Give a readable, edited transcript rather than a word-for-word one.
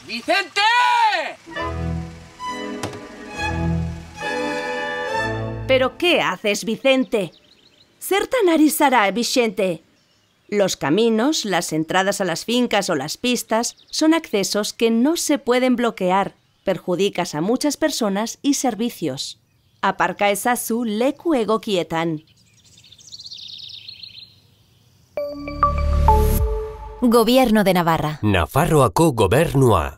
¡Vicente! ¿Pero qué haces, Vicente? Zertan ari zara, Vicente? Los caminos, las entradas a las fincas o las pistas son accesos que no se pueden bloquear. Perjudicas a muchas personas y servicios. Aparka ezazu leku egokietan. Gobierno de Navarra. Nafarroako gobernua.